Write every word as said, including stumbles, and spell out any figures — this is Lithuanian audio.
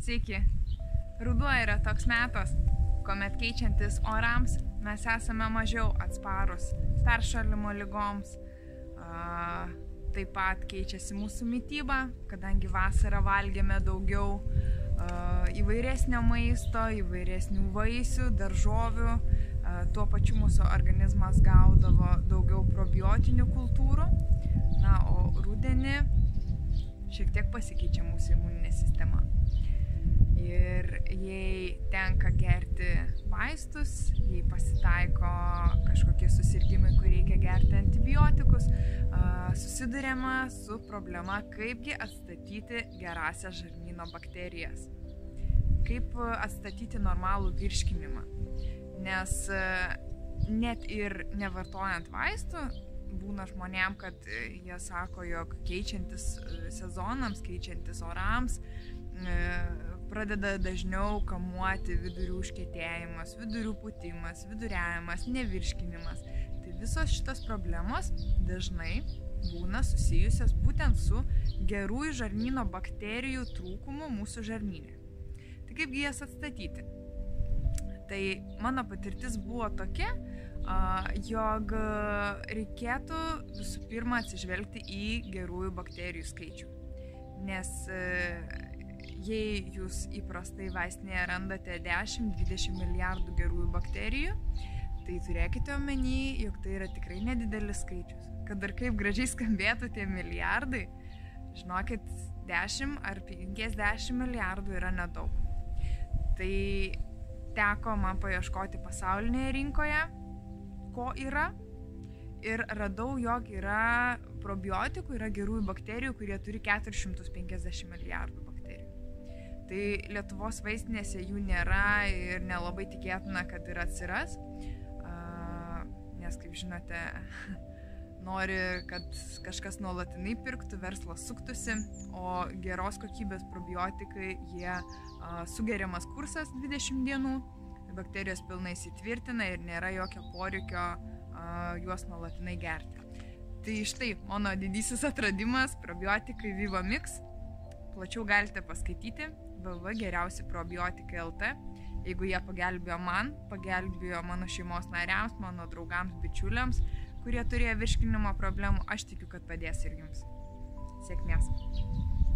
Sveiki. Ruduo yra toks metas, kuomet keičiantis orams mes esame mažiau atsparus peršalimo ligoms. A, taip pat keičiasi mūsų mityba, kadangi vasarą valgėme daugiau a, įvairesnio maisto, įvairesnių vaisių, daržovių. A, tuo pačiu mūsų organizmas gaudavo daugiau probiotinių kultūrų. Na, o rudenį šiek tiek pasikeičia mūsų imuninė sistema. Ir jei tenka gerti vaistus, jei pasitaiko kažkokie susirgymai, kur reikia gerti antibiotikus, susiduriama su problema, kaipgi atstatyti gerąsias žarnyno bakterijas. Kaip atstatyti normalų virškinimą. Nes net ir nevartojant vaistų, būna žmonėm, kad jie sako, jog keičiantis sezonams, keičiantis orams, pradeda dažniau kamuoti vidurių užkietėjimas, vidurių pūtimas, viduriavimas, nevirškinimas. Tai visos šitos problemos dažnai būna susijusios būtent su gerųjų žarnyno bakterijų trūkumu mūsų žarnyne. Tai kaipgi jas atstatyti? Tai mano patirtis buvo tokia, jog reikėtų visų pirma atsižvelgti į gerųjų bakterijų skaičių. Nes jei jūs įprastai vaistinėje randate dešimt dvidešimt milijardų gerųjų bakterijų, tai turėkite omeny, jog tai yra tikrai nedidelis skaičius. Kad ir kaip gražiai skambėtų tie milijardai, žinokit, dešimt ar penkiasdešimt milijardų yra nedaug. Tai teko man paieškoti pasaulinėje rinkoje, ko yra, ir radau, jog yra probiotikų, yra gerųjų bakterijų, kurie turi keturis šimtus penkiasdešimt milijardų bakterijų. Tai Lietuvos vaistinėse jų nėra ir nelabai tikėtina, kad ir atsiras, nes, kaip žinote, nori, kad kažkas nuolatinai pirktų, verslas suktųsi, o geros kokybės probiotikai, jie sugeriamas kursas dvidešimt dienų, bakterijos pilnai įsitvirtina ir nėra jokio poreikio juos nuolatinai gerti. Tai štai mano didysis atradimas – probiotikai Vivamix. Plačiau galite paskaityti w w w taškas geriausi probiotikai taškas l t. Jeigu jie pagelbėjo man, pagelbėjo mano šeimos nariams, mano draugams, bičiuliams, kurie turėjo virškinimo problemų, aš tikiu, kad padės ir jums. Sėkmės!